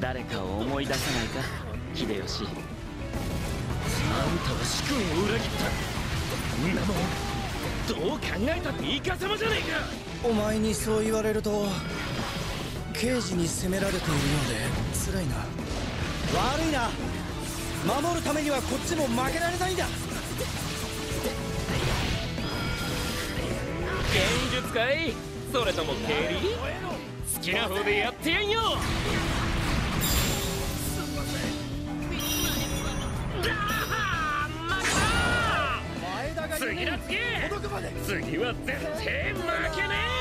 誰かを思い出さないか、秀吉。あんたは主君を裏切った。んなもんどう考えたってイカ様じゃねえか。 お前にそう言われると刑事に責められているようで辛いな。悪いな。守るためにはこっちも負けられないんだ。 剣術かい、それとも蹴り？好きな方でやってやんよ。次だ次は絶対負けねえ。